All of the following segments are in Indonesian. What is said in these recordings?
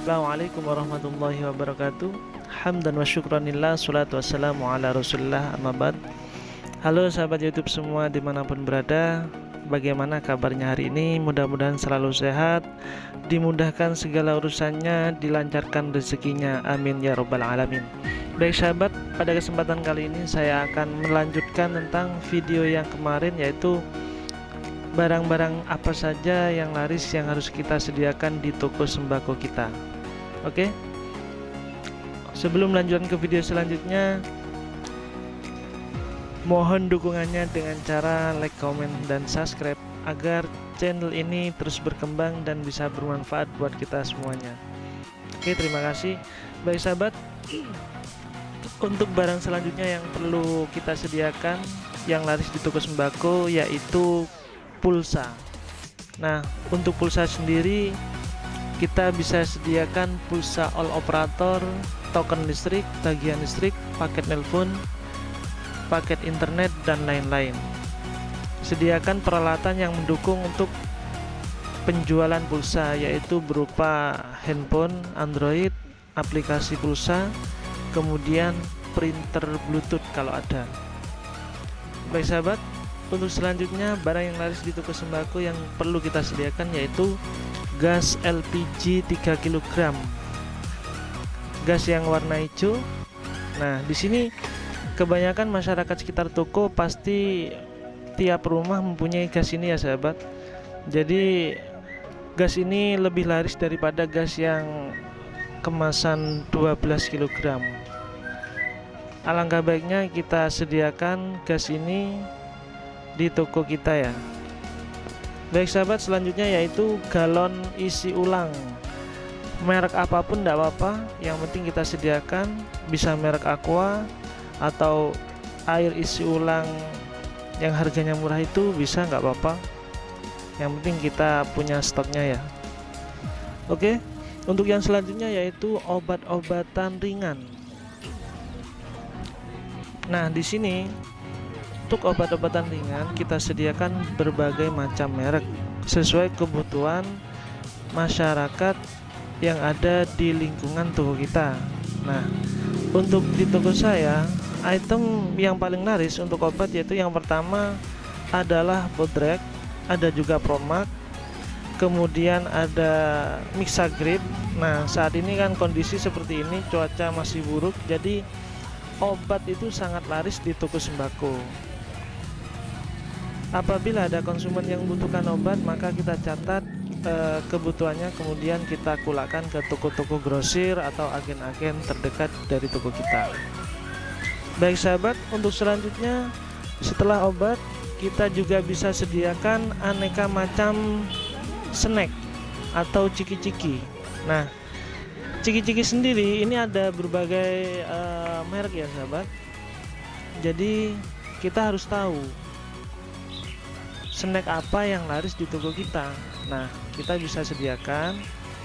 Assalamualaikum warahmatullahi wabarakatuh. Hamdan wa syukranillah, salatu wassalamu ala rasulillah, amma ba'd. Halo sahabat YouTube semua dimanapun berada, bagaimana kabarnya hari ini? Mudah-mudahan selalu sehat, dimudahkan segala urusannya, dilancarkan rezekinya, amin ya robbal alamin. Baik sahabat, pada kesempatan kali ini saya akan melanjutkan tentang video yang kemarin, yaitu barang-barang apa saja yang laris yang harus kita sediakan di toko sembako kita. Oke, sebelum melanjutkan ke video selanjutnya, mohon dukungannya dengan cara like, comment, dan subscribe agar channel ini terus berkembang dan bisa bermanfaat buat kita semuanya. Oke, terima kasih. Baik sahabat, untuk barang selanjutnya yang perlu kita sediakan yang laris di toko sembako yaitu pulsa. Nah, untuk pulsa sendiri kita bisa sediakan pulsa all operator, token listrik, tagihan listrik, paket nelpon, paket internet, dan lain-lain. Sediakan peralatan yang mendukung untuk penjualan pulsa, yaitu berupa handphone, Android, aplikasi pulsa, kemudian printer Bluetooth kalau ada. Baik sahabat, untuk selanjutnya barang yang laris di toko sembako yang perlu kita sediakan yaitu gas LPG 3 kg. Gas yang warna hijau. Nah, di sini kebanyakan masyarakat sekitar toko pasti tiap rumah mempunyai gas ini ya sahabat. Jadi gas ini lebih laris daripada gas yang kemasan 12 kg. Alangkah baiknya kita sediakan gas ini di toko kita ya. Baik sahabat, selanjutnya yaitu galon isi ulang. Merek apapun tidak apa-apa, yang penting kita sediakan. Bisa merek Aqua atau air isi ulang yang harganya murah itu bisa, nggak apa-apa. Yang penting kita punya stoknya ya. Oke, untuk yang selanjutnya yaitu obat-obatan ringan. Nah, di sini untuk obat-obatan ringan kita sediakan berbagai macam merek sesuai kebutuhan masyarakat yang ada di lingkungan toko kita. Nah, untuk di toko saya, item yang paling laris untuk obat yaitu yang pertama adalah Bodrek, ada juga Promac, kemudian ada Mixagrip. Nah, saat ini kan kondisi seperti ini, cuaca masih buruk, jadi obat itu sangat laris di toko sembako. Apabila ada konsumen yang membutuhkan obat, maka kita catat kebutuhannya, kemudian kita kulakkan ke toko-toko grosir atau agen-agen terdekat dari toko kita. Baik sahabat, untuk selanjutnya setelah obat kita juga bisa sediakan aneka macam snack atau ciki-ciki. Nah, ciki-ciki sendiri ini ada berbagai merek ya sahabat. Jadi kita harus tahu snack apa yang laris di toko kita. Nah, kita bisa sediakan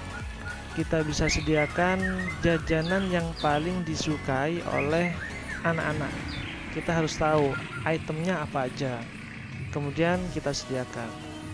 jajanan yang paling disukai oleh anak-anak. Kita harus tahu itemnya apa aja, kemudian kita sediakan.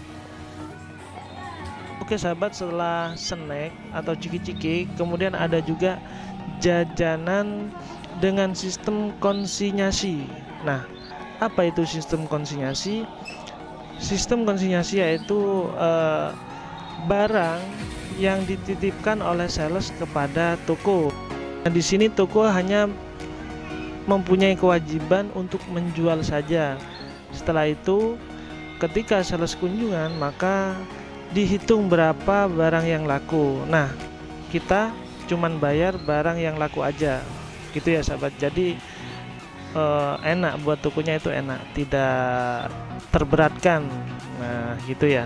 Oke sahabat, setelah snack atau ciki-ciki, kemudian ada juga jajanan dengan sistem konsinyasi. Nah, apa itu sistem konsinyasi? Sistem konsinyasi yaitu barang yang dititipkan oleh sales kepada toko. Nah, di sini toko hanya mempunyai kewajiban untuk menjual saja. Setelah itu, ketika sales kunjungan, maka dihitung berapa barang yang laku. Nah, kita cuman bayar barang yang laku aja, gitu ya sahabat. Jadi enak buat tokonya, itu enak, tidak terberatkan. Nah, gitu ya.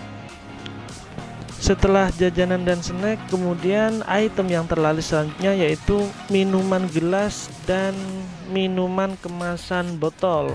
Setelah jajanan dan snack, kemudian item yang terlaris selanjutnya yaitu minuman gelas dan minuman kemasan botol.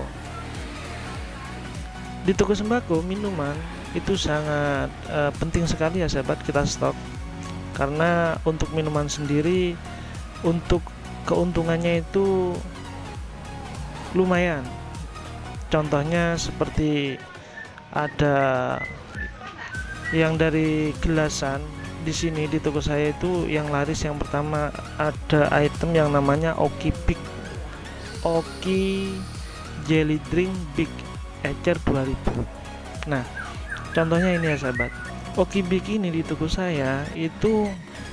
Di toko sembako, minuman itu sangat penting sekali ya sahabat kita stok, karena untuk minuman sendiri untuk keuntungannya itu lumayan. Contohnya seperti ada yang dari gelasan di sini di toko saya itu yang laris yang pertama ada item yang namanya Oki Big, Oki Jelly Drink Big Ecer 2000. Nah, contohnya ini ya sahabat. Oki Big ini di toko saya itu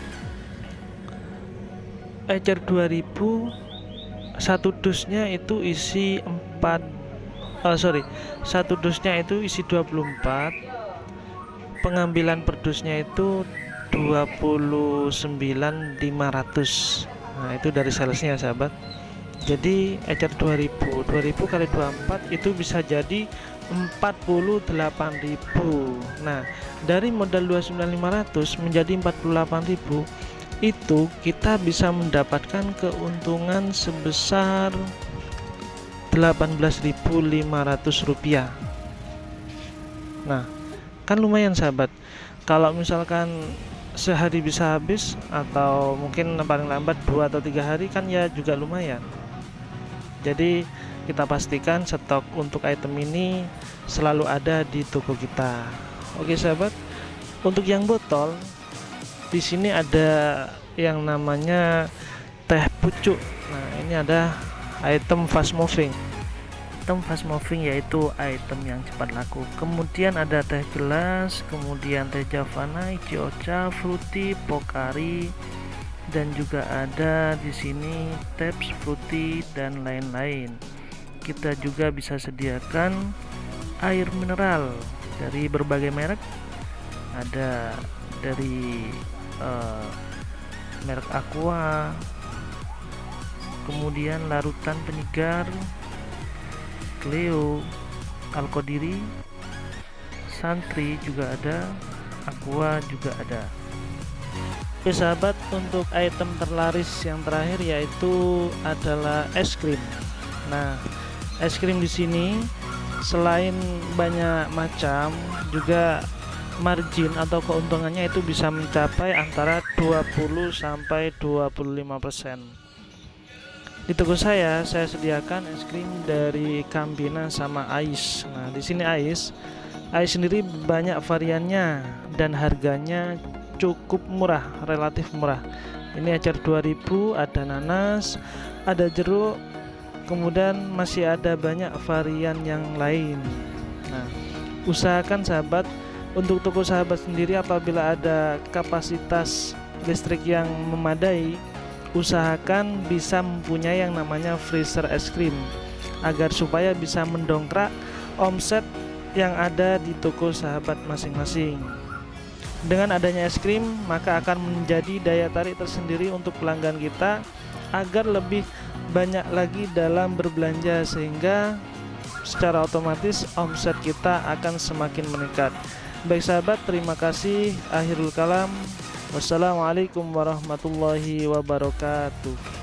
Ecer 2000, satu dusnya itu isi 1 dusnya itu isi 24, pengambilan per dusnya itu 29.500. Nah, itu dari salesnya sahabat. Jadi Ecer 2000 kali 24 itu bisa jadi 48.000. Nah, dari modal 29.500 menjadi 48.000, itu kita bisa mendapatkan keuntungan sebesar 18.500 rupiah. Nah, kan lumayan sahabat. Kalau misalkan sehari bisa habis, atau mungkin paling lambat 2 atau 3 hari, kan ya juga lumayan. Jadi kita pastikan stok untuk item ini selalu ada di toko kita. Oke sahabat, untuk yang botol di sini ada yang namanya teh pucuk. Nah, ini ada item fast moving. Item fast moving yaitu item yang cepat laku. Kemudian ada teh gelas, kemudian teh Javana, Ichiocha, Fruity, Pocari, dan juga ada di sini Taps, Fruity, dan lain-lain. Kita juga bisa sediakan air mineral dari berbagai merek. Ada dari merek Aqua, kemudian larutan penyegar, Cleo, Alkodiri, Santri juga ada, Aqua juga ada. Oke sahabat, untuk item terlaris yang terakhir yaitu adalah es krim. Nah, es krim di sini selain banyak macam, juga margin atau keuntungannya itu bisa mencapai antara 20 sampai 25%. Di toko saya sediakan es krim dari Cambina sama Ais. Nah, di sini Ais sendiri banyak variannya dan harganya cukup murah, relatif murah. Ini Ecer 2000, ada nanas, ada jeruk, kemudian masih ada banyak varian yang lain. Nah, usahakan sahabat, untuk toko sahabat sendiri apabila ada kapasitas listrik yang memadai, usahakan bisa mempunyai yang namanya freezer es krim, agar supaya bisa mendongkrak omset yang ada di toko sahabat masing-masing. Dengan adanya es krim, maka akan menjadi daya tarik tersendiri untuk pelanggan kita agar lebih banyak lagi dalam berbelanja, sehingga secara otomatis omset kita akan semakin meningkat. Baik sahabat, terima kasih. Akhirul kalam, wassalamualaikum warahmatullahi wabarakatuh.